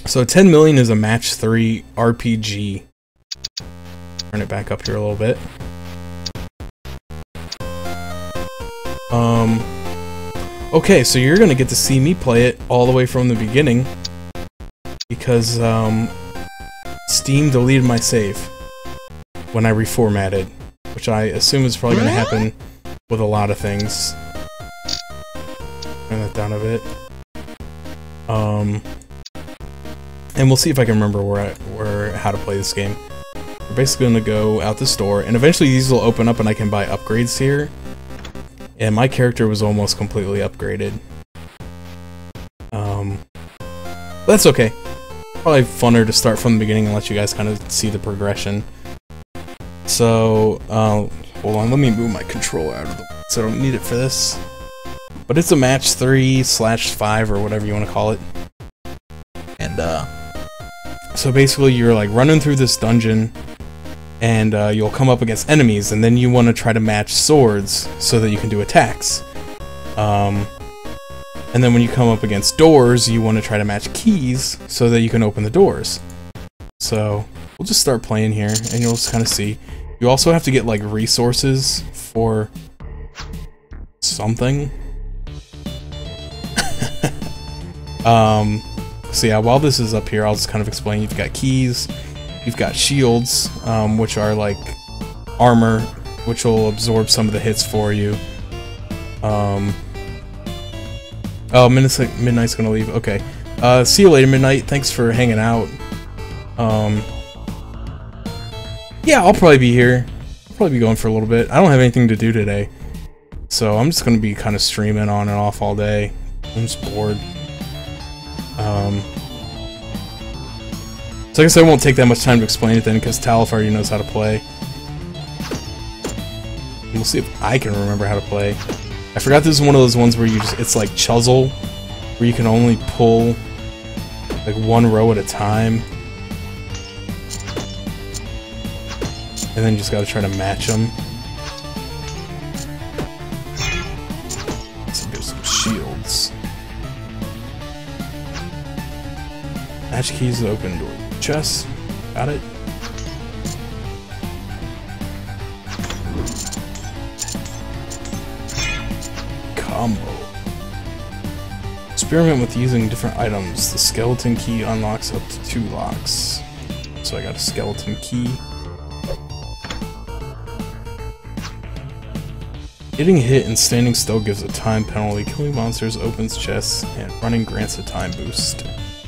So 10 million is a match 3 RPG. Turn it back up here a little bit. Okay, so you're gonna get to see me play it all the way from the beginning because Steam deleted my save when I reformatted, which I assume is probably gonna happen with a lot of things. Turn that down a bit. And we'll see if I can remember how to play this game. We're basically gonna go out the store, and eventually these will open up and I can buy upgrades here. And my character was almost completely upgraded. That's okay. Probably funner to start from the beginning and let you guys kind of see the progression. So, hold on, let me move my controller out of the way so I don't need it for this. But it's a match 3/5 or whatever you want to call it. And, so basically you're like running through this dungeon, and you'll come up against enemies, and then you want to try to match swords so that you can do attacks. And then when you come up against doors, you want to try to match keys so that you can open the doors. So we'll just start playing here, and you'll just kind of see. You also have to get like resources for something. So yeah, while this is up here, I'll just kind of explain. You've got keys. You've got shields, which are like armor, which will absorb some of the hits for you. Oh, Midnight's gonna leave. Okay. See you later, Midnight. Thanks for hanging out. Yeah, I'll probably be here. I'll probably be going for a little bit. I don't have anything to do today, so I'm just gonna be kind of streaming on and off all day. I'm just bored. So I guess I won't take that much time to explain it then, because Talif already knows how to play. And we'll see if I can remember how to play. I forgot this is one of those ones where it's like Chuzzle, where you can only pull like one row at a time. And then you just gotta try to match them. Let's get some shields. Match keys to open door. Chest. Got it. Combo. Experiment with using different items. The skeleton key unlocks up to 2 locks. So I got a skeleton key. Getting hit and standing still gives a time penalty. Killing monsters opens chests, and running grants a time boost.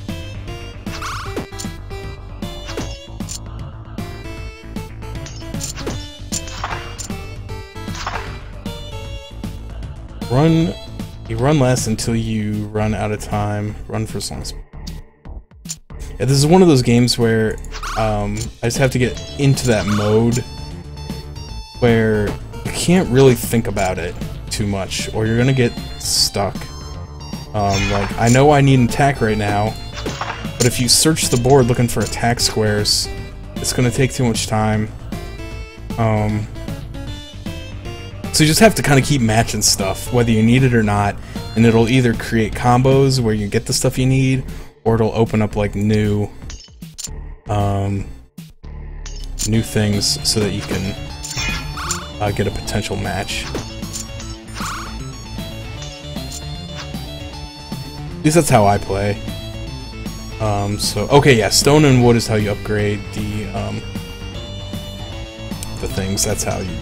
You run less until you run out of time. Run for as long as... Yeah, this is one of those games where I just have to get into that mode where you can't really think about it too much, or you're gonna get stuck. Like, I know I need an attack right now, but if you search the board looking for attack squares, it's gonna take too much time. So you just have to kind of keep matching stuff, whether you need it or not, and it'll either create combos where you get the stuff you need, or it'll open up like new things so that you can get a potential match. At least that's how I play. So okay, yeah, stone and wood is how you upgrade the things. That's how you.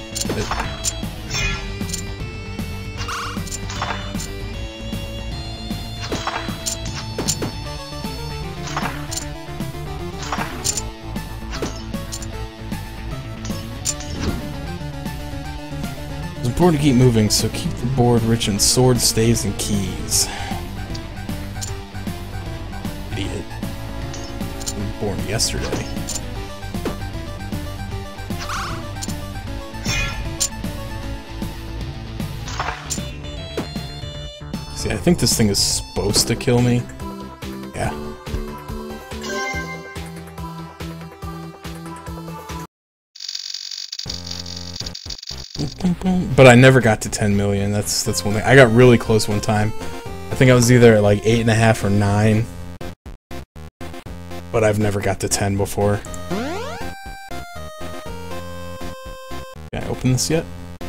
It's important to keep moving, so keep the board rich in swords, staves, and keys. Idiot. I was born yesterday. See, I think this thing is supposed to kill me. Yeah. But I never got to 10 million. That's one thing. I got really close one time. I think I was either at like 8.5 or 9. but I've never got to 10 before. Can I open this yet?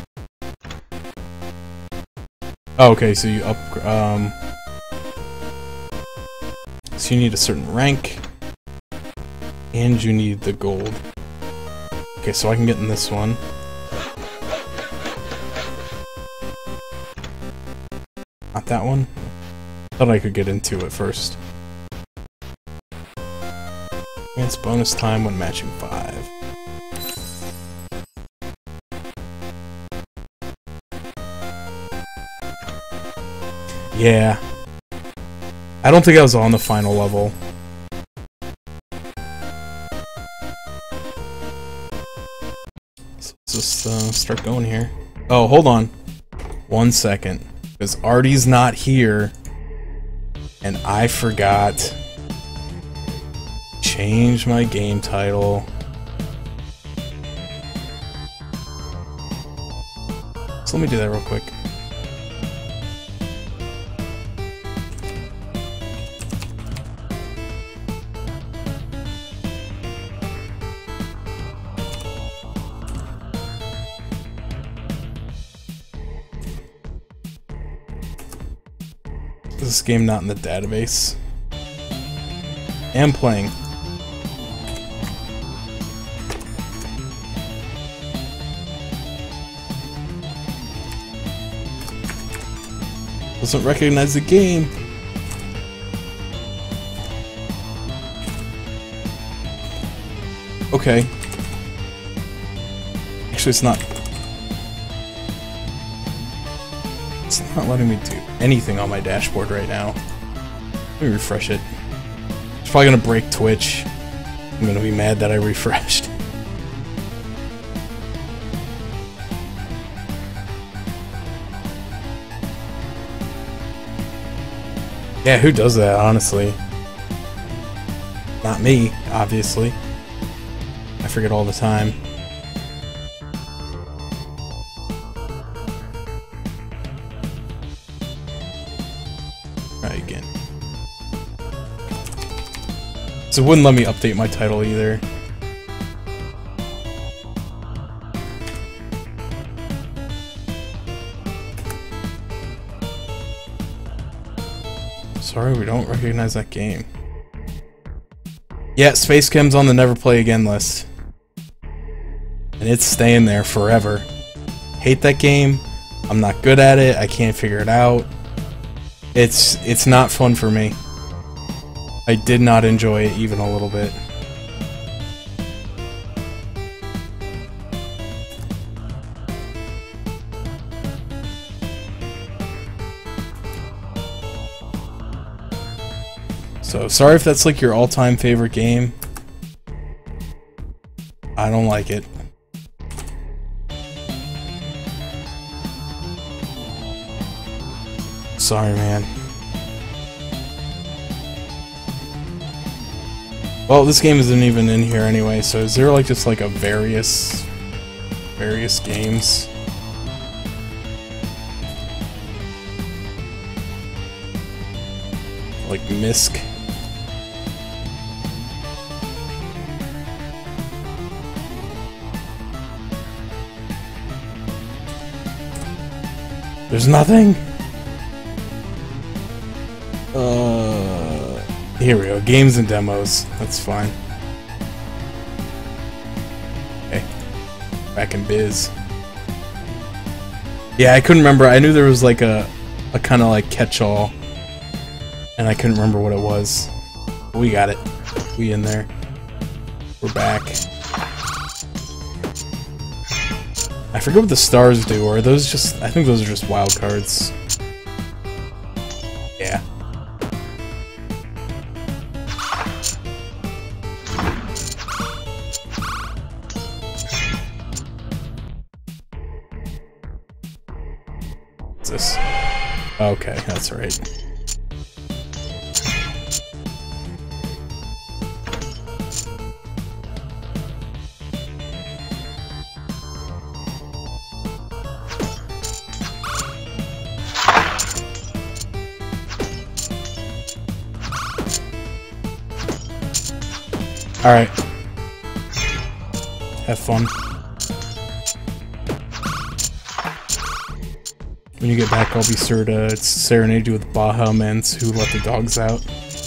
Oh, okay, so you so you need a certain rank, and you need the gold. Okay, so I can get in this one. Not that one. Thought I could get into it first. It's bonus time when matching 5. Yeah. I don't think I was on the final level. So let's just start going here. Oh, hold on. 1 second. Because Artie's not here. And I forgot. Change my game title. So let me do that real quick. Is this game not in the database? Am playing. Doesn't recognize the game. Okay. Actually, it's not. It's not letting me do anything on my dashboard right now. Let me refresh it. It's probably gonna break Twitch. I'm gonna be mad that I refreshed. Yeah, who does that, honestly? Not me, obviously. I forget all the time. Try again. So it wouldn't let me update my title either. Sorry, we don't recognize that game. Yeah, Space Chem's on the never play again list. And it's staying there forever. Hate that game. I'm not good at it. I can't figure it out. It's not fun for me. I did not enjoy it even a little bit. So, sorry if that's like your all-time favorite game. I don't like it. Sorry, man. Well, this game isn't even in here anyway, so is there like just like a various games? Like Misc? There's nothing? Here we go. Games and demos. That's fine. Okay. Back in biz. Yeah, I couldn't remember. I knew there was like a kind of like catch-all. And I couldn't remember what it was. But we got it. We in there. We're back. I forget what the stars do, or are those just... I think those are just wild cards. Yeah. What's this? Okay, that's right. Alright. Have fun. When you get back, I'll be sure to serenade you with Baja Men's Who Let the Dogs Out.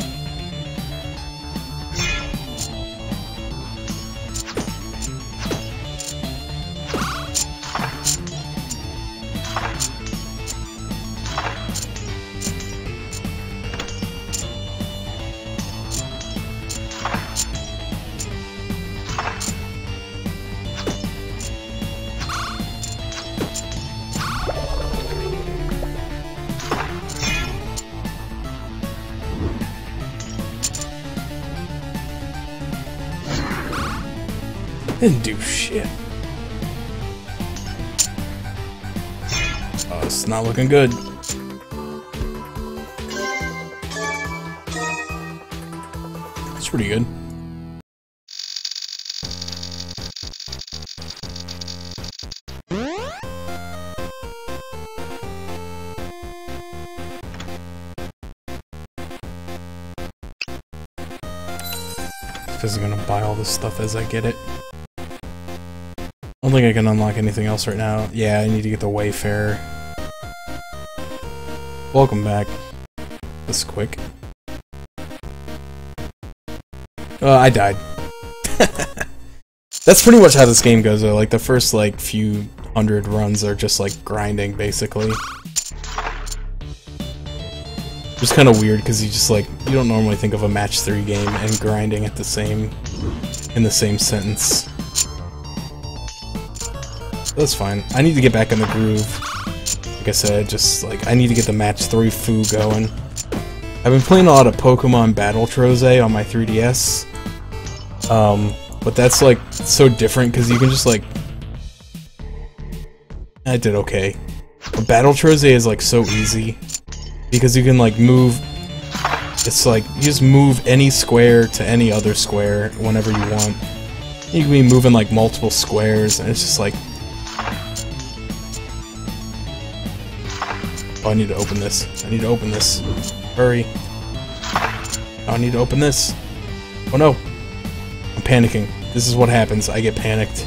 Didn't do shit. Oh, it's not looking good. It's pretty good. Because I'm gonna buy all this stuff as I get it. I don't think I can unlock anything else right now. Yeah, I need to get the Wayfarer. Welcome back. This quick. I died. That's pretty much how this game goes though. Like the first like few hundred runs are just like grinding basically. It's kind of weird because you just like you don't normally think of a match 3 game and grinding at the same in the same sentence. That's fine. I need to get back in the groove. Like I said, just like I need to get the match 3 foo going. I've been playing a lot of Pokemon Battle Trozei on my 3DS. But that's like so different because you can just like I did okay. But Battle Trozei is like so easy because you can like move. It's like you just move any square to any other square whenever you want. You can be moving like multiple squares, and it's just like. Oh, I need to open this. I need to open this. Hurry. Oh, I need to open this. Oh no. I'm panicking. This is what happens. I get panicked.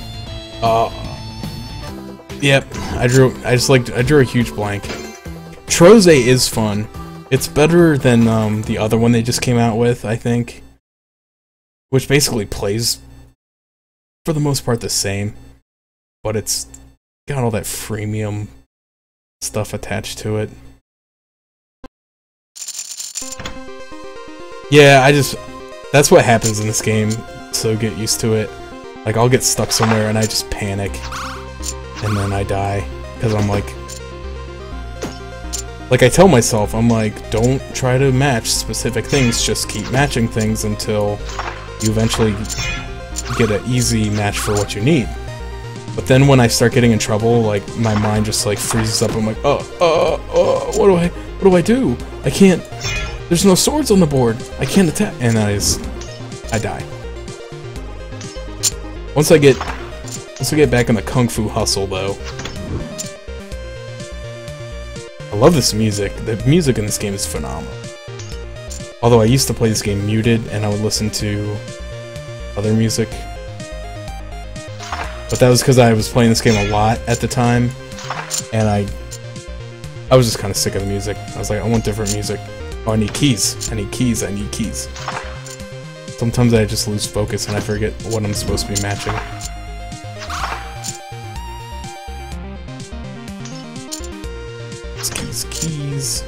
Yep. I drew a huge blank. Trozei is fun. It's better than the other one they just came out with, I think. Which basically plays for the most part the same. But it's got all that freemium stuff attached to it. Yeah, that's what happens in this game, so get used to it. Like, I'll get stuck somewhere and I just panic, and then I die, because I'm like, I tell myself, I'm like, don't try to match specific things, just keep matching things until you eventually get an easy match for what you need. But then when I start getting in trouble, like, my mind just, like, freezes up. I'm like, what do I do? I can't, there's no swords on the board. I can't attack. And I die. Once I get back in the Kung Fu hustle, though. I love this music. The music in this game is phenomenal. Although I used to play this game muted, and I would listen to other music. But that was because I was playing this game a lot at the time, and I was just kind of sick of the music. I was like, I want different music. Oh, I need keys. I need keys. I need keys. Sometimes I just lose focus and I forget what I'm supposed to be matching. Keys, keys.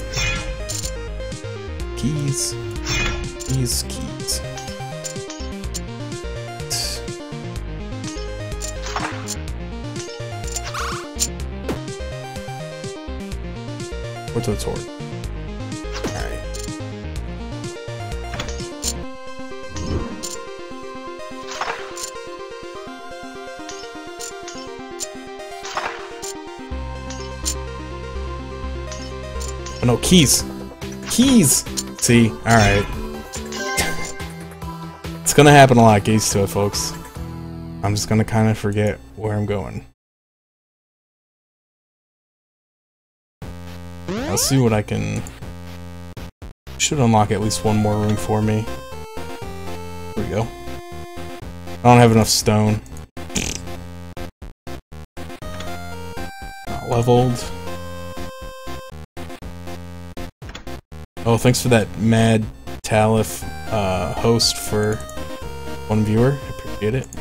Keys. Keys, keys. Where's the sword? Alright. Oh no, keys! Keys! See? Alright. It's gonna happen a lot, get used to it, folks. I'm just gonna kinda forget where I'm going. I'll see what I can... Should unlock at least one more room for me. There we go. I don't have enough stone. Not leveled. Oh, thanks for that Mad Talif host for 1 viewer. I appreciate it.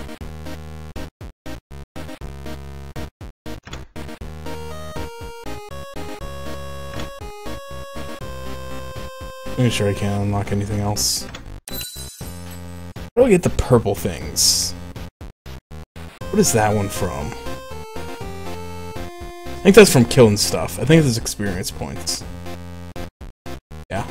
Make sure I can't unlock anything else. Where do I get the purple things? What is that one from? I think that's from killing stuff. I think there's experience points. Yeah.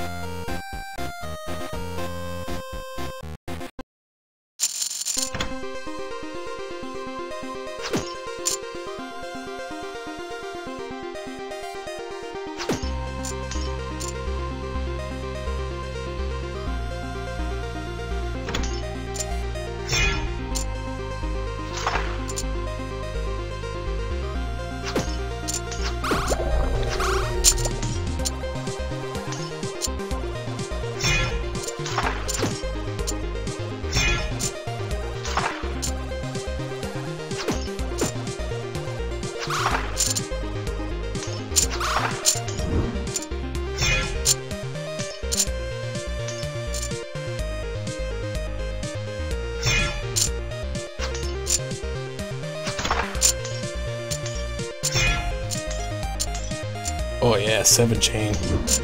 Oh yeah, 7 chain.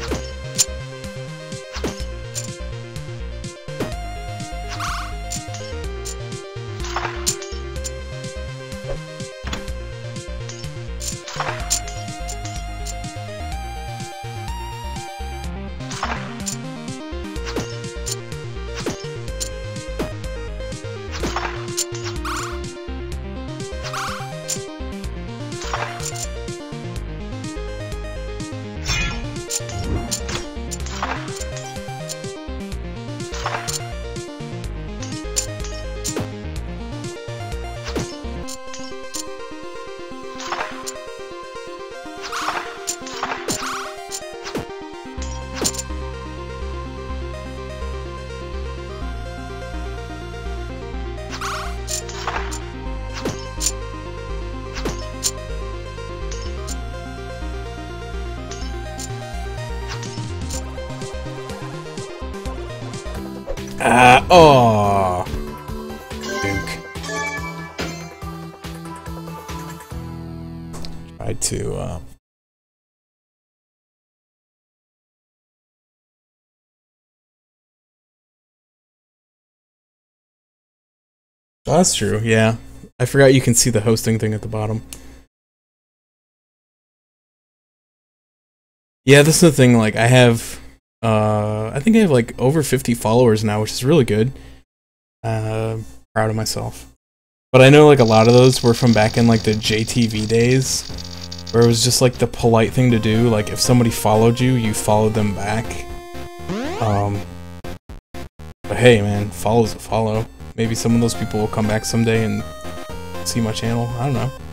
Oh. Try to, Oh, that's true, yeah. I forgot you can see the hosting thing at the bottom. Yeah, this is the thing, like, I have, I think I have, like, over 50 followers now, which is really good. Proud of myself. But I know, like, a lot of those were from back in, like, the JTV days, where it was just, like, the polite thing to do. Like, if somebody followed you, you followed them back. But hey, man, follow's a follow. Maybe some of those people will come back someday and see my channel. I don't know.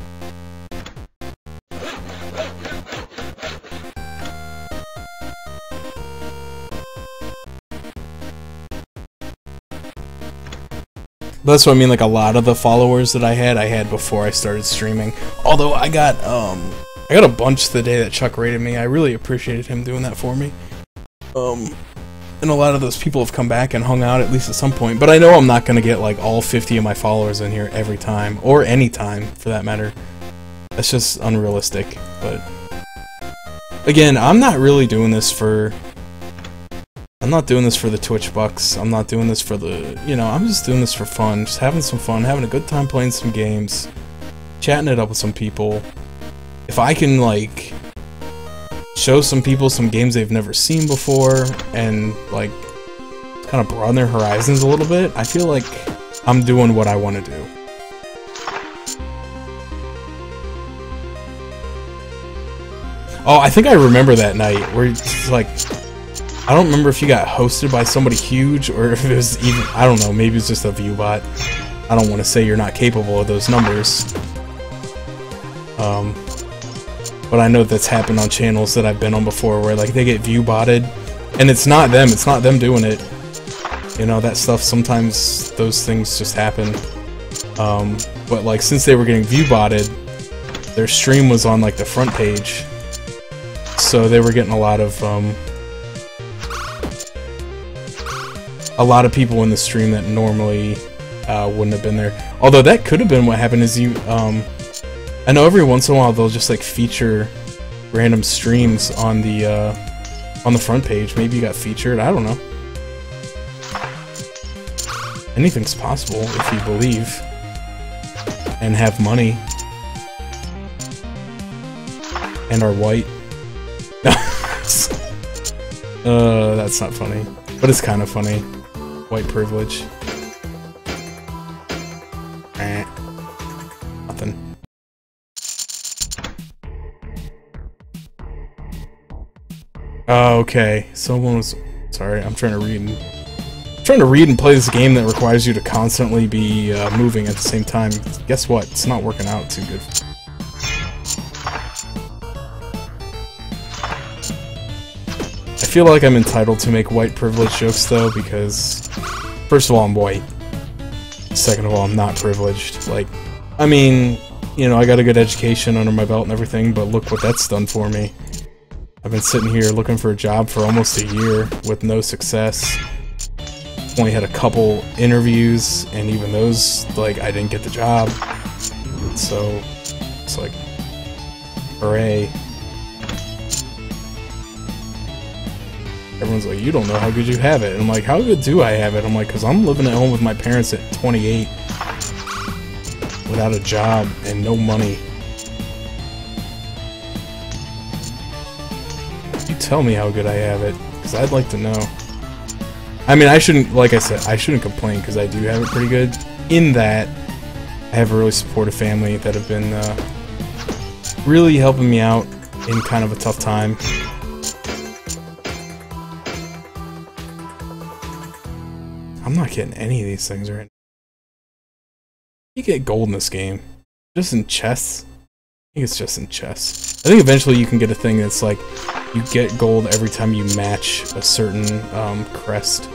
That's what I mean, like a lot of the followers that I had before I started streaming. Although I got a bunch the day that Chuck rated me. I really appreciated him doing that for me. And a lot of those people have come back and hung out at least at some point. But I know I'm not gonna get like all 50 of my followers in here every time, or any time for that matter. That's just unrealistic. But again, I'm not really doing this for. I'm not doing this for the Twitch bucks. I'm not doing this for the, you know, I'm just doing this for fun. Just having some fun, having a good time playing some games, chatting it up with some people. If I can, like, show some people some games they've never seen before and, like, kind of broaden their horizons a little bit, I feel like I'm doing what I want to do. Oh, I think I remember that night where it's like, I don't remember if you got hosted by somebody huge or if it was even, I don't know, maybe it's just a view bot. I don't want to say you're not capable of those numbers. But I know that's happened on channels that I've been on before where like they get view botted and it's not them doing it. You know, that stuff, sometimes those things just happen. But like, since they were getting view-botted, their stream was on like the front page. So they were getting a lot of people in the stream that normally wouldn't have been there. Although that could have been what happened is you, I know every once in a while they'll just like feature random streams on the front page. Maybe you got featured, I don't know. Anything's possible if you believe and have money and are white. That's not funny, but it's kind of funny. White privilege. Nothing. Okay, someone was... Sorry, I'm trying to read and play this game that requires you to constantly be moving at the same time. Guess what? It's not working out too good. I feel like I'm entitled to make white privilege jokes though, because first of all, I'm white. Second of all, I'm not privileged. Like, I mean, you know, I got a good education under my belt and everything, but look what that's done for me. I've been sitting here looking for a job for almost a year with no success. Only had a couple interviews, and even those, like, I didn't get the job. So, it's like, hooray. Everyone's like, you don't know how good you have it. And I'm like, how good do I have it? I'm like, because I'm living at home with my parents at 28 without a job and no money. You tell me how good I have it, because I'd like to know. I mean, I shouldn't, like I said, I shouldn't complain because I do have it pretty good. In that, I have a really supportive family that have been really helping me out in kind of a tough time. I'm not getting any of these things right now. You get gold in this game. Just in chess? I think it's just in chess. I think eventually you can get a thing that's like, you get gold every time you match a certain crest.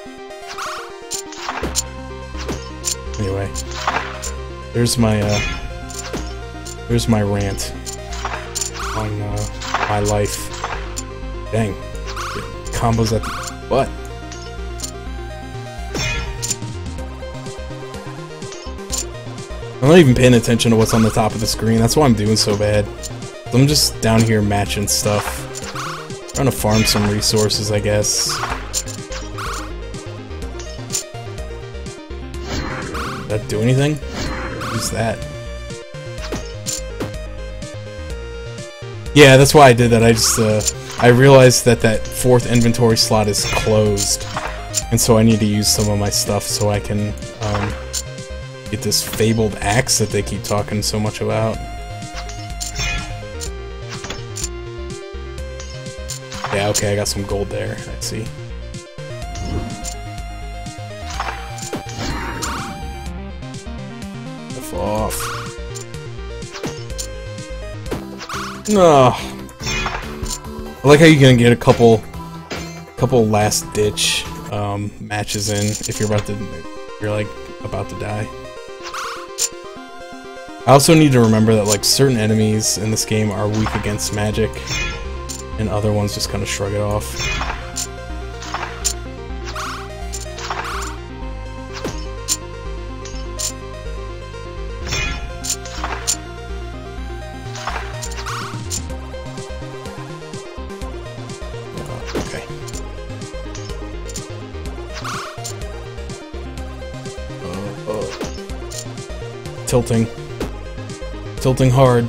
Anyway, there's my rant on my life. Dang, combos at the butt. I'm not even paying attention to what's on the top of the screen. That's why I'm doing so bad. I'm just down here matching stuff. Trying to farm some resources, I guess. Did that do anything? Who's that? Yeah, that's why I did that. I just, I realized that that 4th inventory slot is closed. And so I need to use some of my stuff so I can, get this fabled axe that they keep talking so much about. Yeah, okay, I got some gold there. I see. F off. No. I like how you can get a couple last ditch matches in if you're about to die. I also need to remember that like certain enemies in this game are weak against magic, and other ones just kind of shrug it off. Okay. Tilting. Tilting hard.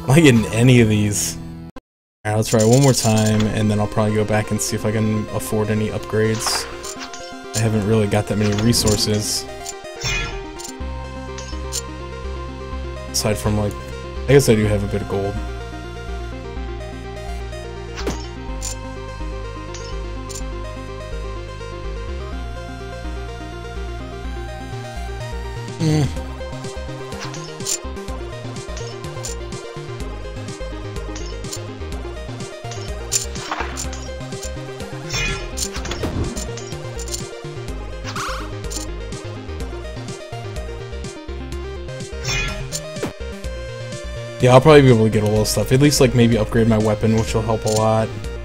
am I getting any of these? Alright, let's try one more time, and then I'll probably go back and see if I can afford any upgrades. I haven't really got that many resources. Aside from, like, I guess I do have a bit of gold. Yeah, I'll probably be able to get a little stuff. At least, like, maybe upgrade my weapon, which will help a lot.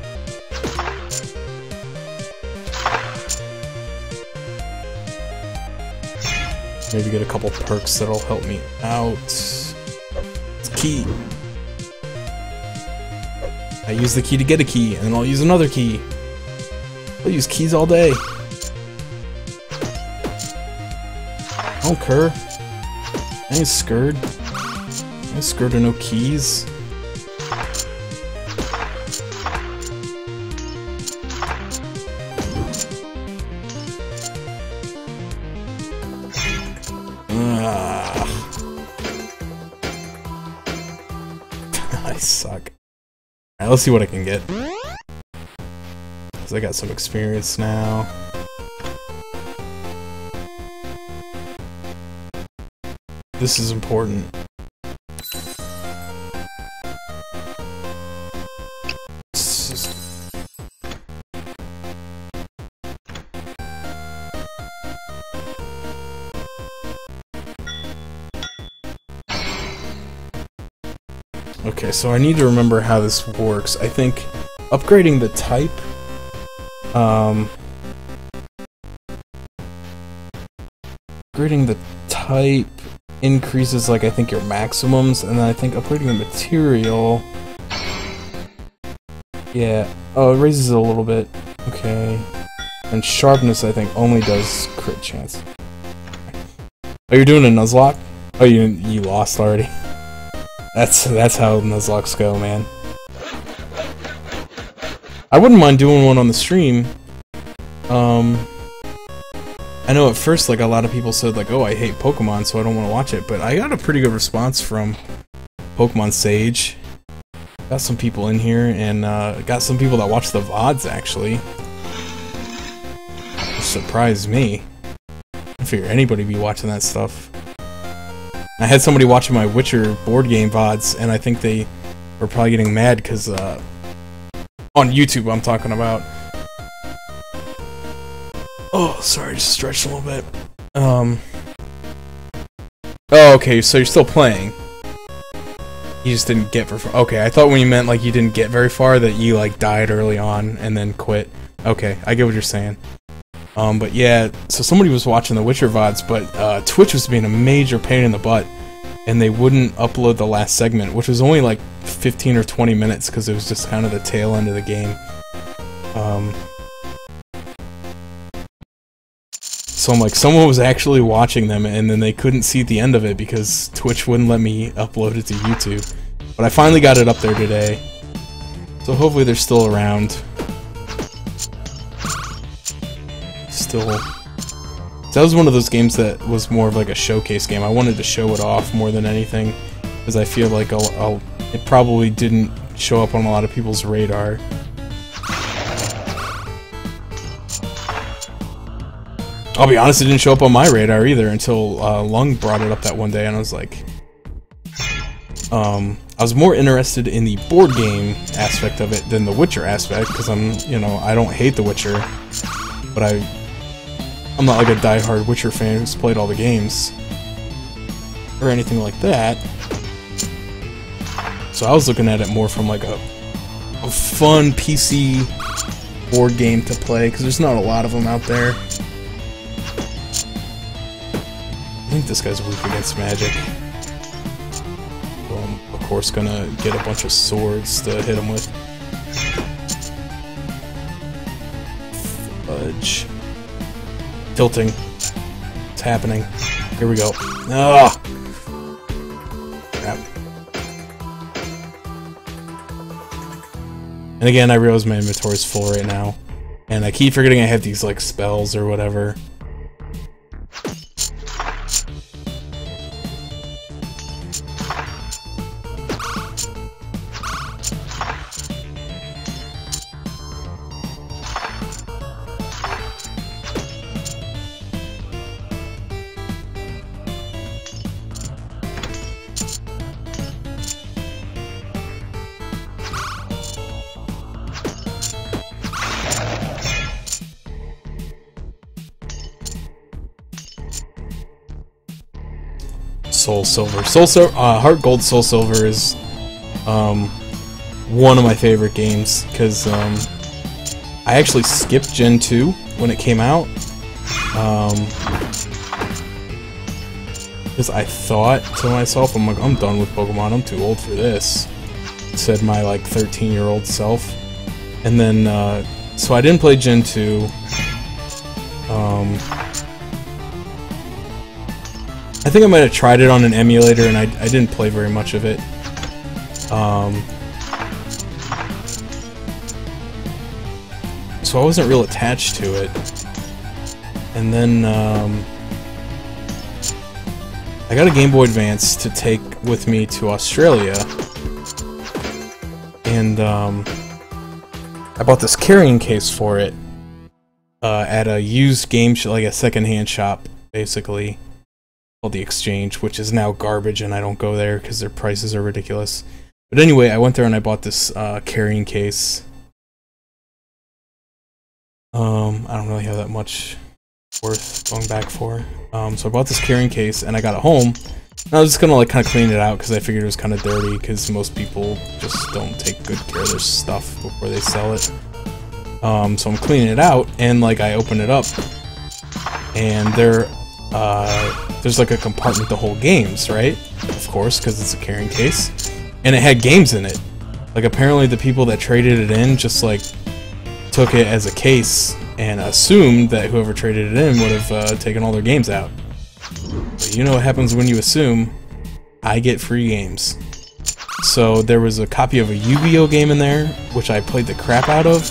Maybe get a couple perks that'll help me out. It's key. I use the key to get a key, and then I'll use another key. I'll use keys all day. I don't care. I ain't scared. I ain't scared of no keys. I suck. Alright, let's see what I can get. Because I got some experience now. This is important. Okay, so I need to remember how this works. I think upgrading the type, upgrading the type increases, like, I think your maximums, and then I think upgrading the material, yeah, oh, it raises it a little bit, okay, and sharpness, I think, only does crit chance. Oh, you're doing a Nuzlocke? Oh, you lost already. That's how Nuzlockes go, man. I wouldn't mind doing one on the stream. I know at first, like, a lot of people said, like, oh, I hate Pokemon, so I don't want to watch it, but I got a pretty good response from Pokemon Sage. Got some people in here, and got some people that watch the VODs, actually. Which surprised me. I figure anybody be watching that stuff. I had somebody watching my Witcher board game VODs, and I think they were probably getting mad because, on YouTube I'm talking about. Oh, sorry, just stretched a little bit. Oh, okay, so you're still playing. You just didn't get very far. Okay, I thought when you meant, like, you didn't get very far, that you, like, died early on and then quit. Okay, I get what you're saying. But yeah, so somebody was watching the Witcher VODs, but Twitch was being a major pain in the butt, and they wouldn't upload the last segment, which was only like 15 or 20 minutes, because it was just kind of the tail end of the game. So I'm like, someone was actually watching them, and then they couldn't see the end of it because Twitch wouldn't let me upload it to YouTube. But I finally got it up there today, so hopefully they're still around. Still, that was one of those games that was more of like a showcase game. I wanted to show it off more than anything, because I feel like it probably didn't show up on a lot of people's radar. I'll be honest, it didn't show up on my radar either until Lung brought it up that one day, and I was like, I was more interested in the board game aspect of it than the Witcher aspect, because I don't hate The Witcher, but I'm not like a die-hard Witcher fan who's played all the games or anything like that. So I was looking at it more from like a fun PC board game to play, because there's not a lot of them out there. I think this guy's weak against magic. So I'm, of course, gonna get a bunch of swords to hit him with. Fudge. Tilting. It's happening. Here we go. Ah! Crap. And again, I realize my inventory's full right now. And I keep forgetting I have these, like, spells or whatever. Soul Silver. Heart Gold Soul Silver is one of my favorite games because I actually skipped Gen 2 when it came out because I thought to myself, I'm like, I'm done with Pokemon, I'm too old for this, said my like 13-year-old self. And then so I didn't play Gen 2. I think I might have tried it on an emulator, and I didn't play very much of it. So I wasn't real attached to it. And then I got a Game Boy Advance to take with me to Australia. And I bought this carrying case for it at a used game like a secondhand shop, basically. The Exchange, which is now garbage, and I don't go there because their prices are ridiculous. But anyway, I went there and I bought this carrying case. I don't really have that much worth going back for. So I bought this carrying case and I got it home. And I was just gonna like kind of clean it out because I figured it was kind of dirty because most people just don't take good care of their stuff before they sell it. So I'm cleaning it out and like I open it up and there's like a compartment to hold games, right? Of course, because it's a carrying case. And it had games in it. Like, apparently the people that traded it in just, like, took it as a case and assumed that whoever traded it in would have taken all their games out. But you know what happens when you assume? I get free games. So there was a copy of a Yu-Gi-Oh game in there, which I played the crap out of.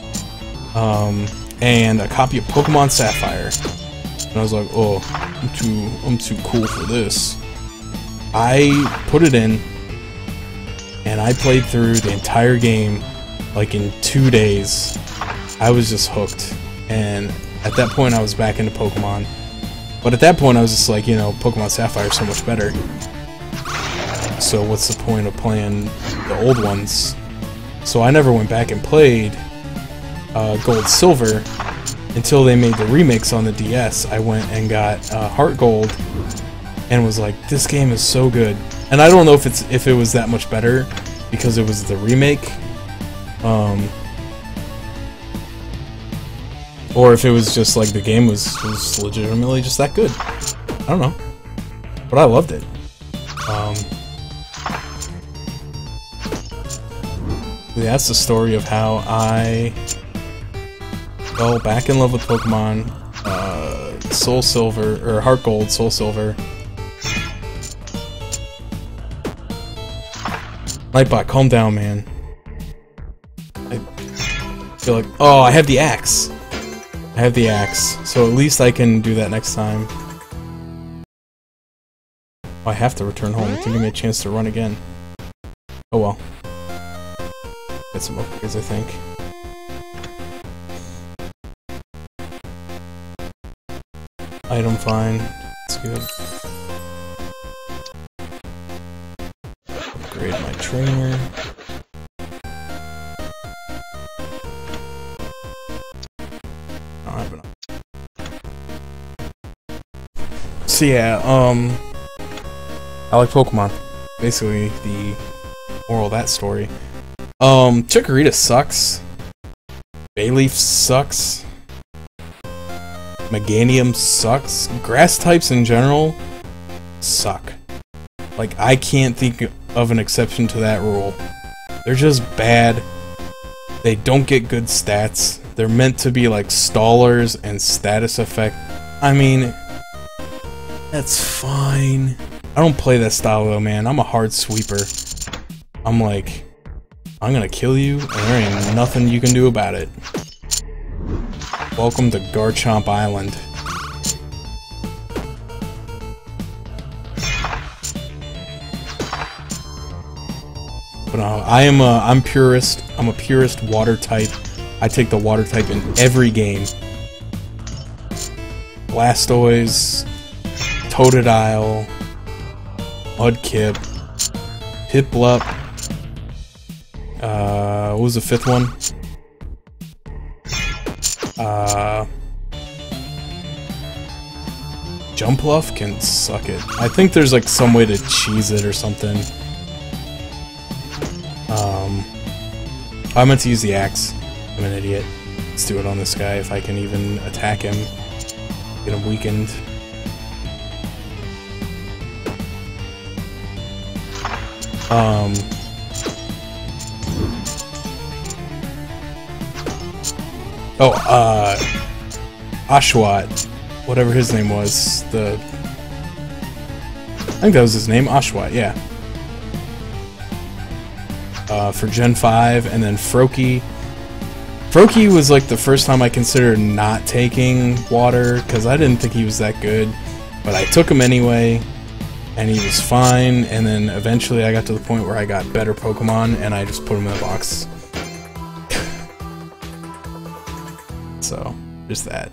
And a copy of Pokemon Sapphire. And I was like, oh, I'm too cool for this. I put it in, and I played through the entire game, like in 2 days. I was just hooked, and at that point I was back into Pokemon. But at that point I was just like, you know, Pokemon Sapphire is so much better. So what's the point of playing the old ones? So I never went back and played Gold Silver. Until they made the remakes on the DS, I went and got Heart Gold, and was like, "This game is so good." And I don't know if it was that much better because it was the remake, or if it was just like the game was legitimately just that good. I don't know, but I loved it. Yeah, that's the story of how I fell back in love with Pokemon, Soul Silver, or Heart Gold, Soul Silver. Nightbot, calm down, man. I feel like, oh, I have the axe. I have the axe, so at least I can do that next time. Oh, I have to return home to give me a chance to run again. Oh well. Get some upgrades, I think. Item find. That's good. Upgrade my trainer. I don't have enough. So yeah, I like Pokemon. Basically, the moral of that story. Chikorita sucks. Bayleaf sucks. Meganium sucks. Grass types in general suck. Like, I can't think of an exception to that rule. They're just bad. They don't get good stats. They're meant to be like stallers and status effect. I mean, that's fine. I don't play that style though, man. I'm a hard sweeper. I'm like, I'm gonna kill you, and there ain't nothing you can do about it. Welcome to Garchomp Island. But I'm purist. I'm a purist water type. I take the water type in every game. Blastoise, Totodile, Mudkip, Piplup. What was the fifth one? Jumpluff can suck it. I think there's like some way to cheese it or something. I meant to use the axe. I'm an idiot. Let's do it on this guy if I can even attack him. Get him weakened. Oshawott. Whatever his name was. I think that was his name, Oshawott, yeah. For Gen 5, and then Froakie. Froakie was like the first time I considered not taking water, because I didn't think he was that good, but I took him anyway, and he was fine, and then eventually I got to the point where I got better Pokemon, and I just put him in a box. So, just that.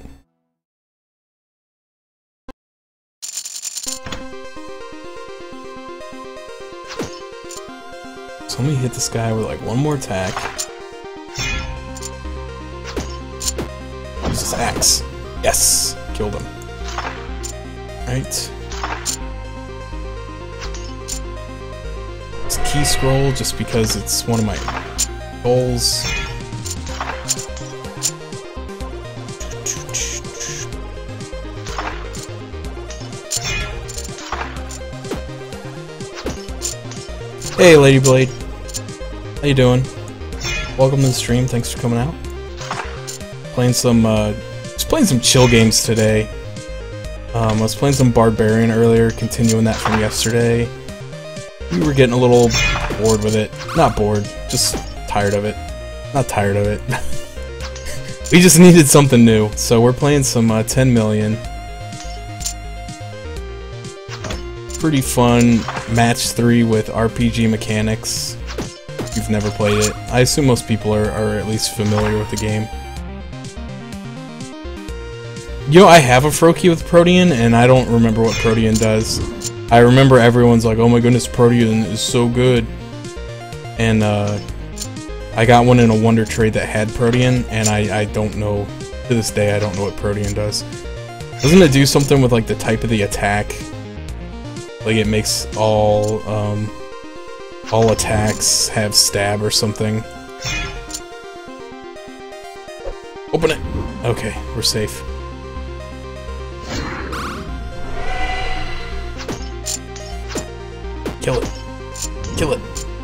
So let me hit this guy with like one more attack. Use this axe. Yes! Killed him. Right. It's key scroll just because it's one of my goals. Hey Lady Blade. How you doing? Welcome to the stream, thanks for coming out. Playing some, just playing some chill games today. I was playing some Barbarian earlier, continuing that from yesterday. We were getting a little bored with it. Not bored, just tired of it. Not tired of it. We just needed something new, so we're playing some 10 Million. Pretty fun match 3 with RPG mechanics. If you've never played it, I assume most people are at least familiar with the game. You know, I have a Froakie with Protean, and I don't remember what Protean does. I remember everyone's like, oh my goodness, Protean is so good. And I got one in a Wonder Trade that had Protean, and I don't know, to this day, I don't know what Protean does. Doesn't it do something with like the type of the attack? Like it makes all attacks have stab or something. Open it! Okay, we're safe. Kill it. Kill it.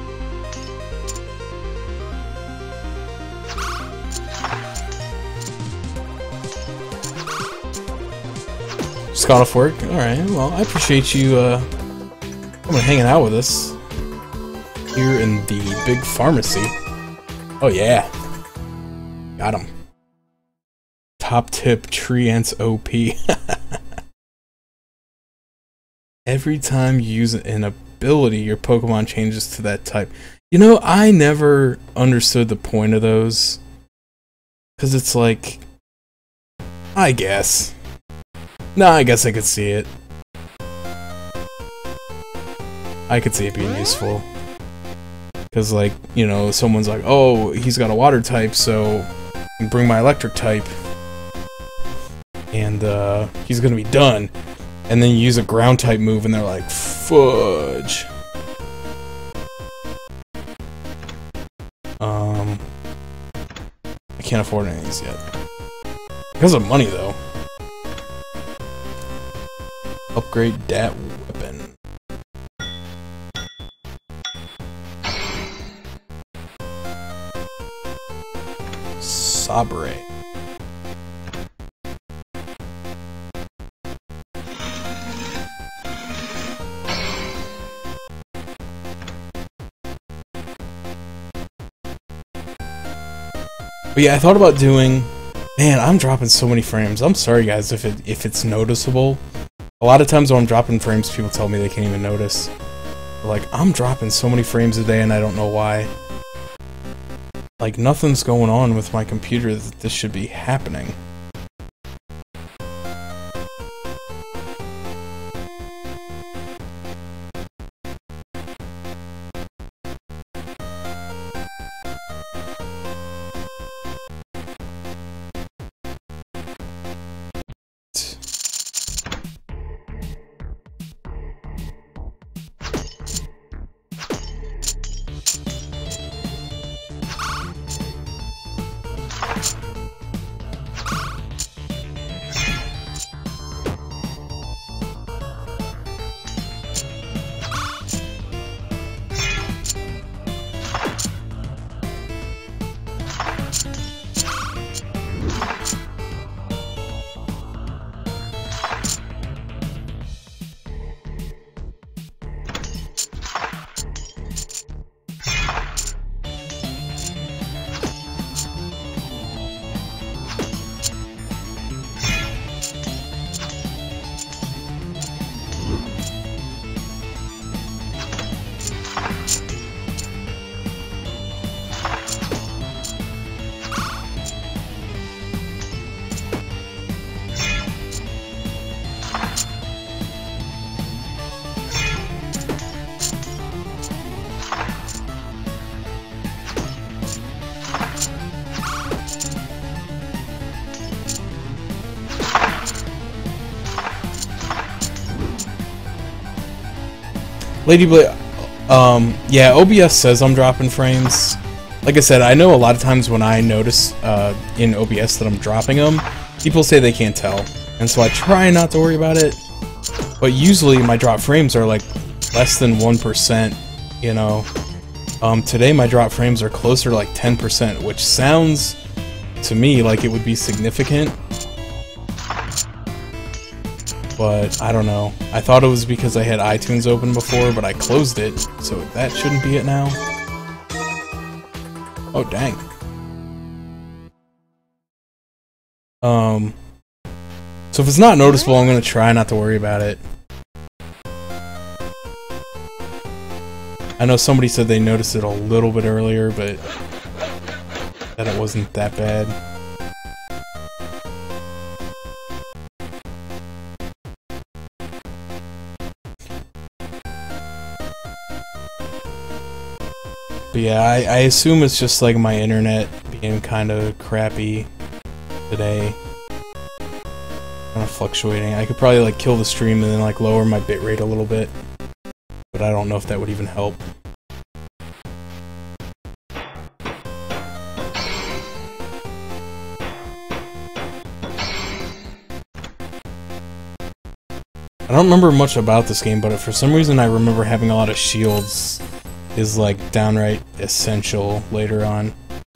Just got off work? Alright, well, I appreciate you coming hanging out with us here in the big pharmacy. Oh yeah. Got him. Top tip, Treants OP. Every time you use an ability, your Pokemon changes to that type. You know, I never understood the point of those. Because it's like... I guess. No, I guess I could see it. I could see it being useful. Because, like, you know, someone's like, oh, he's got a water type, so I can bring my electric type. And, he's gonna be done. And then you use a ground type move, and they're like, fudge. I can't afford any of these yet. Because of money, though. Upgrade that weapon. Sabre. But yeah, I thought about doing... Man, I'm dropping so many frames. I'm sorry, guys, if it's noticeable. A lot of times when I'm dropping frames, people tell me they can't even notice. Like, I'm dropping so many frames a day and I don't know why. Like, nothing's going on with my computer that this should be happening. Lady Blade, yeah, OBS says I'm dropping frames. Like I said, I know a lot of times when I notice in OBS that I'm dropping them, people say they can't tell. And so I try not to worry about it. But usually my drop frames are like less than 1%, you know. Today my drop frames are closer to like 10%, which sounds to me like it would be significant. But I don't know. I thought it was because I had iTunes open before, but I closed it, so that shouldn't be it now. Oh, dang. So if it's not noticeable, I'm gonna try not to worry about it. I know somebody said they noticed it a little bit earlier, but that it wasn't that bad. But yeah, I assume it's just like my internet being kind of crappy today. Kind of fluctuating. I could probably like kill the stream and then like lower my bitrate a little bit. But I don't know if that would even help. I don't remember much about this game, but for some reason I remember having a lot of shields is like downright essential later on.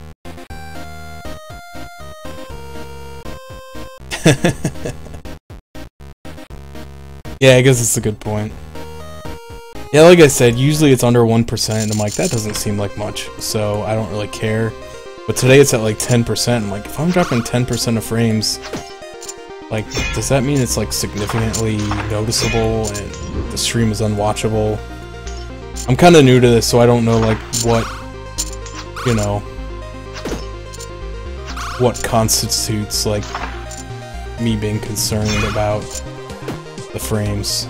Yeah, I guess it's a good point. Yeah, like I said, usually it's under 1%, and I'm like, that doesn't seem like much, so I don't really care. But today it's at like 10%, I'm like, if I'm dropping 10% of frames, like, does that mean it's like significantly noticeable and the stream is unwatchable? I'm kind of new to this, so I don't know, like, what, you know, what constitutes, like, me being concerned about the frames.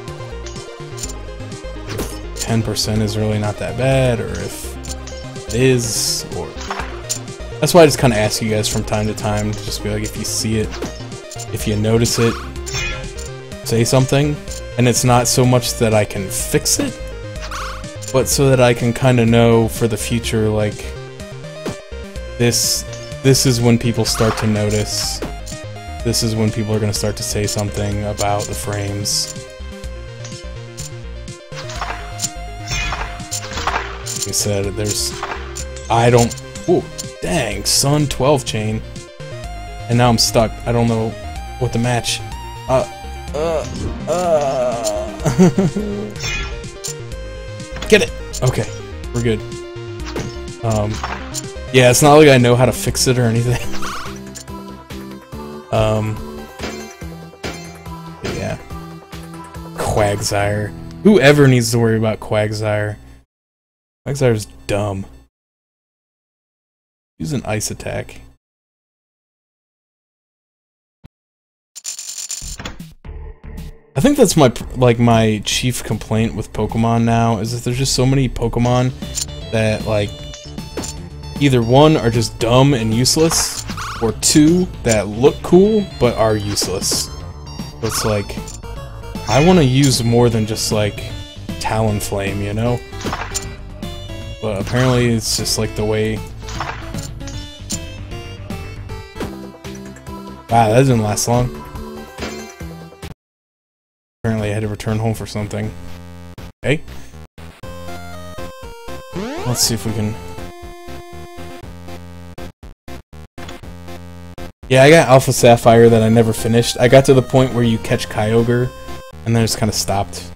If 10% is really not that bad, or if it is, or... That's why I just kind of ask you guys from time to time, to just be like, if you see it, if you notice it, say something. And it's not so much that I can fix it, but so that I can kind of know for the future, like, this is when people start to notice. This is when people are going to start to say something about the frames. Like I said, I don't... Ooh, dang, son, 12 chain. And now I'm stuck. I don't know what the match... Get it! Okay, we're good. Yeah, it's not like I know how to fix it or anything. But yeah. Quagsire. Whoever needs to worry about Quagsire. Quagsire's dumb. Use an ice attack. I think that's my chief complaint with Pokemon now, is that there's just so many Pokemon that, like, either one, are just dumb and useless, or two, that look cool, but are useless. So it's like, I want to use more than just, like, Talonflame, you know? But apparently it's just, like, the way... Wow, that didn't last long. Apparently I had to return home for something. Okay. Let's see if we can... Yeah, I got Alpha Sapphire that I never finished. I got to the point where you catch Kyogre, and then it just kind of stopped.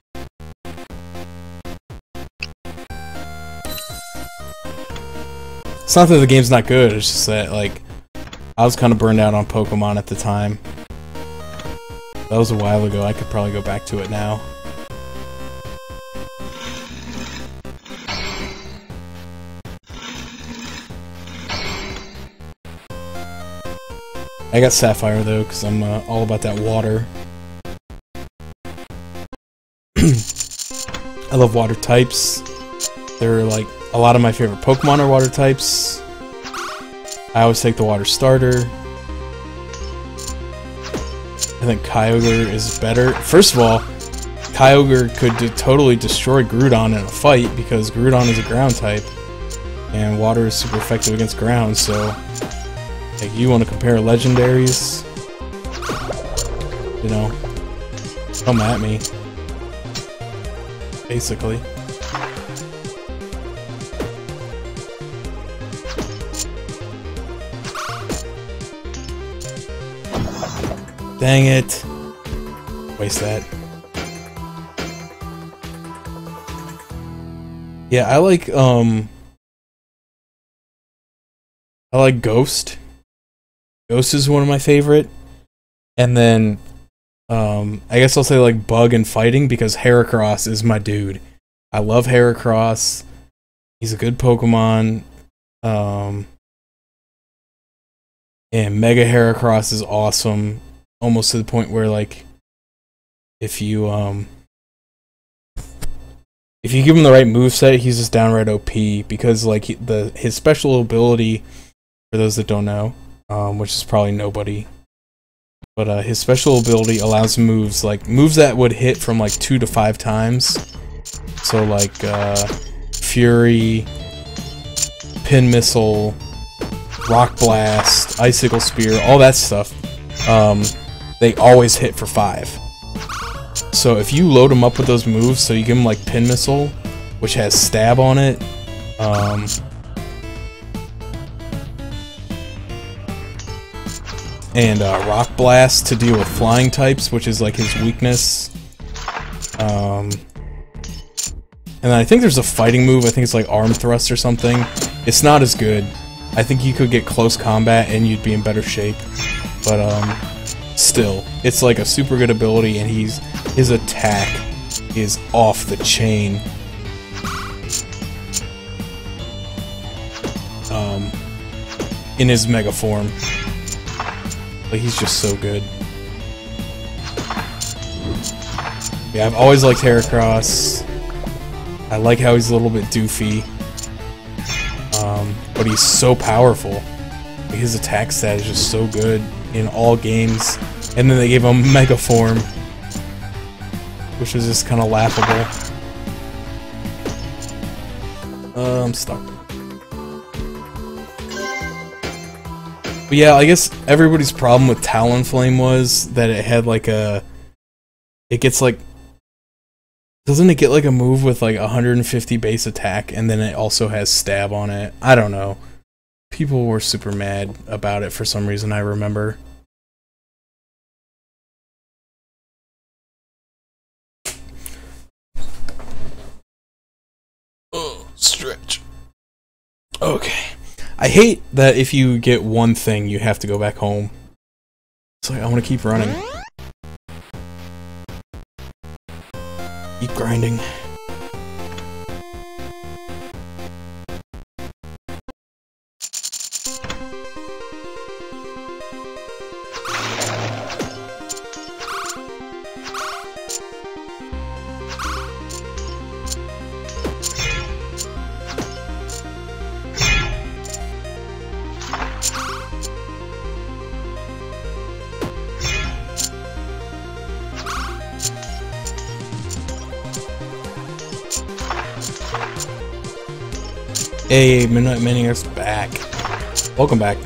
It's not that the game's not good, it's just that, like, I was kind of burned out on Pokemon at the time. That was a while ago, I could probably go back to it now. I got Sapphire though, because I'm all about that water. I love water types. They're like, a lot of my favorite Pokemon are water types. I always take the water starter. I think Kyogre is better. First of all, Kyogre could totally destroy Groudon in a fight because Groudon is a ground type, and water is super effective against ground, so like, you want to compare legendaries, you know, come at me, basically. Dang it. Waste that. Yeah, I like Ghost. Ghost is one of my favorite. And then I guess I'll say like Bug and Fighting because Heracross is my dude. I love Heracross. He's a good Pokemon. And Mega Heracross is awesome. Almost to the point where, like, if you give him the right moveset, he's just downright OP because, like, his special ability, for those that don't know, which is probably nobody, but his special ability allows moves that would hit from like 2 to 5 times. So like Fury, Pin Missile, Rock Blast, Icicle Spear, all that stuff. They always hit for 5. So if you load them up with those moves, so you give them like Pin Missile, which has Stab on it, and Rock Blast to deal with flying types, which is like his weakness. And then I think there's a fighting move, I think it's like Arm Thrust or something. It's not as good. I think you could get close combat and you'd be in better shape. But still, it's like a super good ability, and his attack is off the chain. In his mega form. Like, he's just so good. Yeah, I've always liked Heracross. I like how he's a little bit doofy. But he's so powerful. His attack stat is just so good in all games. And then they gave him Mega Form, which is just kind of laughable. I'm stuck. But yeah, I guess everybody's problem with Talonflame was that it had like a... It gets like... Doesn't it get like a move with like 150 base attack, and then it also has Stab on it? I don't know. People were super mad about it for some reason, I remember. Oh, stretch. Okay. I hate that if you get one thing, you have to go back home. It's like, I want to keep running. Keep grinding. Hey, Midnight Maniac's back. Welcome back.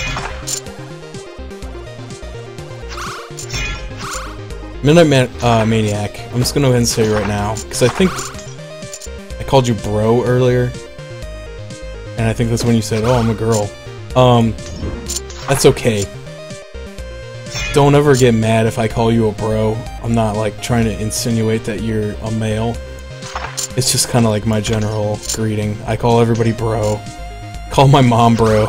Maniac, I'm just gonna go ahead and say right now, because I think I called you bro earlier, and I think that's when you said, oh, I'm a girl. That's okay. Don't ever get mad if I call you a bro. I'm not, like, trying to insinuate that you're a male. It's just kind of like my general greeting. I call everybody bro. Call my mom bro.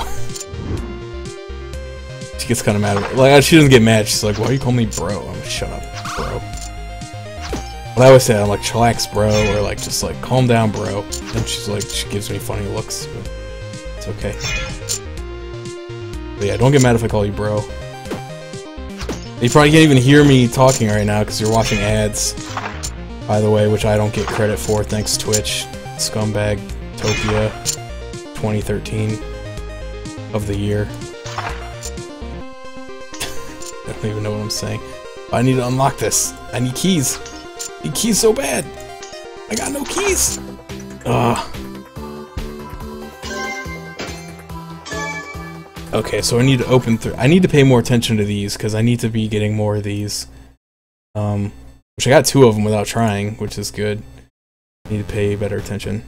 She gets kind of mad at me. Like, she doesn't get mad. She's like, why you call me bro? I'm like, shut up, bro. But I always say, I'm like, chillax, bro, or like, just like, calm down, bro. And she's like, she gives me funny looks. But it's okay. But yeah, don't get mad if I call you bro. You probably can't even hear me talking right now because you're watching ads. By the way, which I don't get credit for, thanks Twitch. Scumbag Topia 2013 of the year. I don't even know what I'm saying. I need to unlock this. I need keys. I need keys so bad. I got no keys. Ugh. Okay, so I need to open through. I need to pay more attention to these because I need to be getting more of these. Which I got 2 of them without trying, which is good. I need to pay better attention.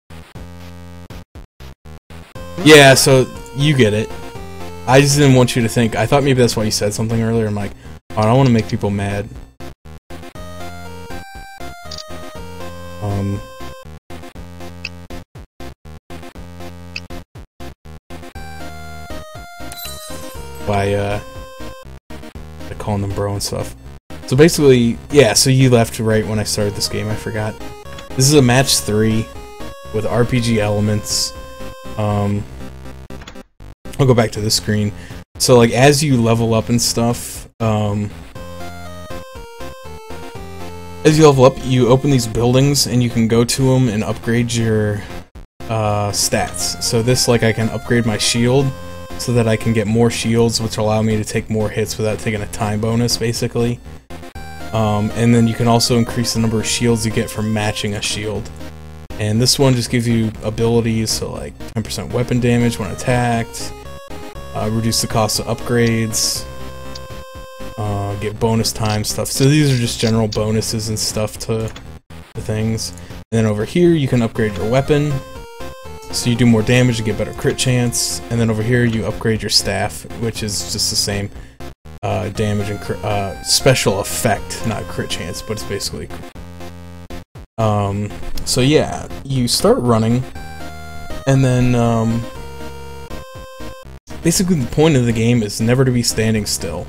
Yeah, so you get it. I just didn't want you to think. I thought maybe that's why you said something earlier. I'm like, oh, I don't want to make people mad. By calling them bro and stuff. So basically, yeah, so you left right when I started this game, I forgot. This is a match 3 with RPG elements. I'll go back to this screen. So like as you level up and stuff, as you level up, you open these buildings and you can go to them and upgrade your stats. So this, like, I can upgrade my shield so that I can get more shields, which allow me to take more hits without taking a time bonus, basically. And then you can also increase the number of shields you get from matching a shield. And this one just gives you abilities, so like 10% weapon damage when attacked, reduce the cost of upgrades, get bonus time stuff. So these are just general bonuses and stuff to the things. And then over here you can upgrade your weapon, so you do more damage, you get better crit chance. And then over here you upgrade your staff, which is just the same damage and special effect, not crit chance, but it's basically. So yeah, you start running, and then basically the point of the game is never to be standing still.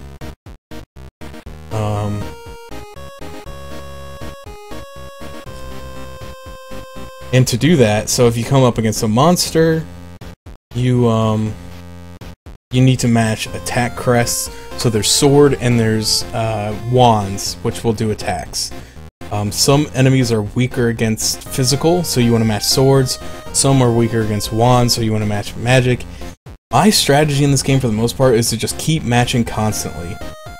And to do that, so if you come up against a monster, you need to match attack crests. So there's sword and there's wands, which will do attacks. Some enemies are weaker against physical, so you want to match swords. Some are weaker against wands, so you want to match magic. My strategy in this game, for the most part, is to just keep matching constantly.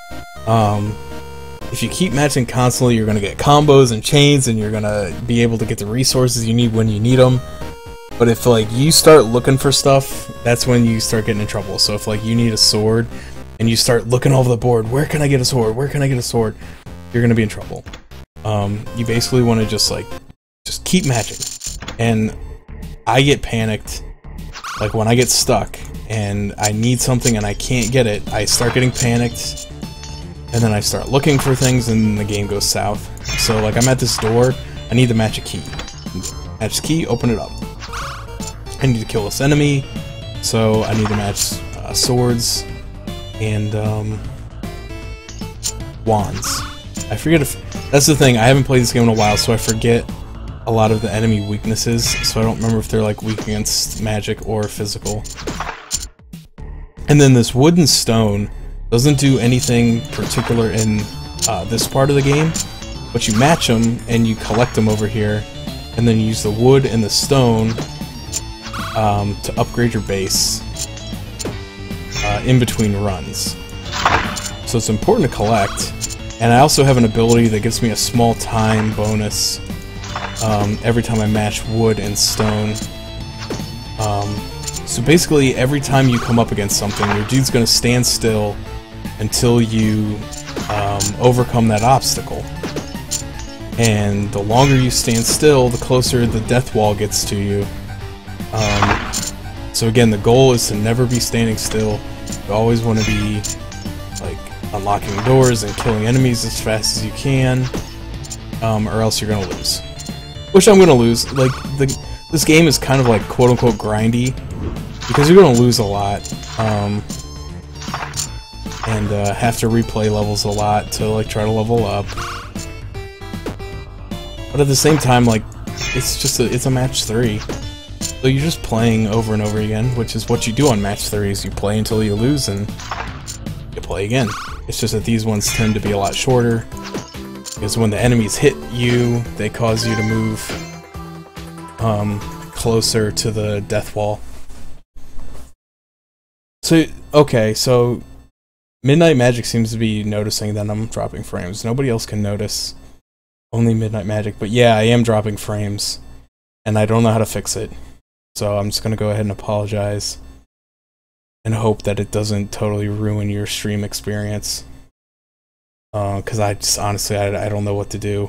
If you keep matching constantly, you're going to get combos and chains, and you're going to be able to get the resources you need when you need them. But if, like, you start looking for stuff, that's when you start getting in trouble. So if, like, you need a sword, and you start looking all over the board, where can I get a sword? Where can I get a sword? You're going to be in trouble. You basically want to just keep matching. And I get panicked, like, when I get stuck, and I need something and I can't get it, I start getting panicked. And then I start looking for things, and the game goes south. So, like, I'm at this door, I need to match a key. Match the key, open it up. I need to kill this enemy, So I need to match swords and wands. I forget if... That's the thing, I haven't played this game in a while, so I forget a lot of the enemy weaknesses, so I don't remember if they're like weak against magic or physical. And then this wood and stone doesn't do anything particular in this part of the game, but you match them and you collect them over here, and then you use the wood and the stone to upgrade your base in between runs. So it's important to collect, and I also have an ability that gives me a small time bonus every time I match wood and stone. So basically, every time you come up against something, your dude's gonna stand still until you overcome that obstacle. And the longer you stand still, the closer the death wall gets to you. So again, the goal is to never be standing still. You always want to be like unlocking doors and killing enemies as fast as you can, or else you're gonna lose. Which I'm gonna lose. Like this game is kind of like quote unquote grindy because you're gonna lose a lot, and have to replay levels a lot to like try to level up. But at the same time, like it's a match 3. So you're just playing over and over again, which is what you do on match 3, is you play until you lose and you play again. It's just that these ones tend to be a lot shorter, because when the enemies hit you, they cause you to move closer to the death wall. So, okay, so Midnight Magic seems to be noticing that I'm dropping frames. Nobody else can notice. Only Midnight Magic, but yeah, I am dropping frames, and I don't know how to fix it. So I'm just gonna go ahead and apologize, and hope that it doesn't totally ruin your stream experience. Because I just honestly, I don't know what to do.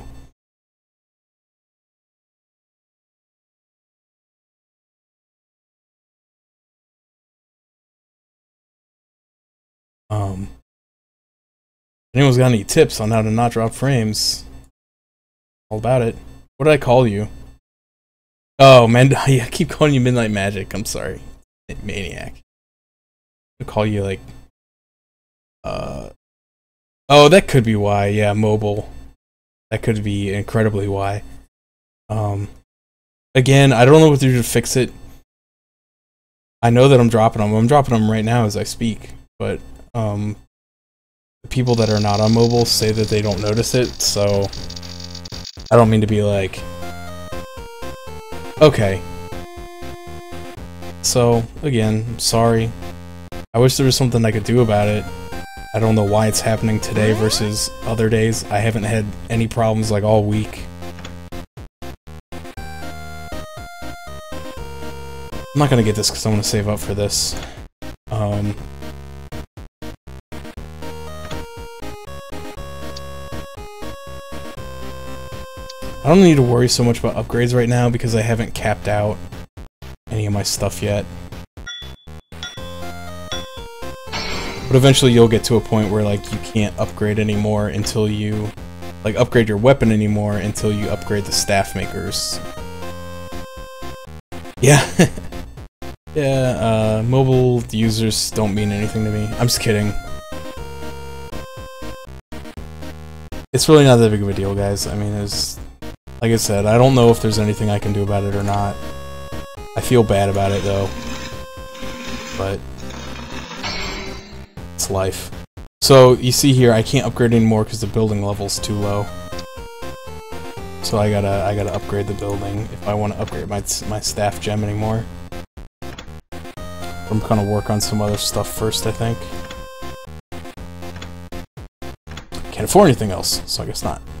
If anyone's got any tips on how to not drop frames, all about it. What did I call you? Oh, man, yeah, I keep calling you Midnight Magic. I'm sorry. Maniac. I call you, like... Oh, that could be why. Yeah, mobile. That could be incredibly why. Again, I don't know what to do to fix it. I know that I'm dropping them. I'm dropping them right now as I speak. But, the people that are not on mobile say that they don't notice it, so... I don't mean to be like... Okay. So, again, I'm sorry. I wish there was something I could do about it. I don't know why it's happening today versus other days. I haven't had any problems like all week. I'm not gonna get this because I'm gonna save up for this. I don't need to worry so much about upgrades right now because I haven't capped out any of my stuff yet. But eventually you'll get to a point where like you can't upgrade anymore until you like upgrade your weapon anymore until you upgrade the staff makers. Yeah. Yeah, mobile users don't mean anything to me. I'm just kidding. It's really not that big of a deal, guys. I mean, it's... Like I said, I don't know if there's anything I can do about it or not. I feel bad about it, though. But... it's life. So, you see here, I can't upgrade anymore because the building level's too low. So I gotta upgrade the building if I want to upgrade my staff gem anymore. I'm gonna work on some other stuff first, I think. Can't afford anything else, so I guess not.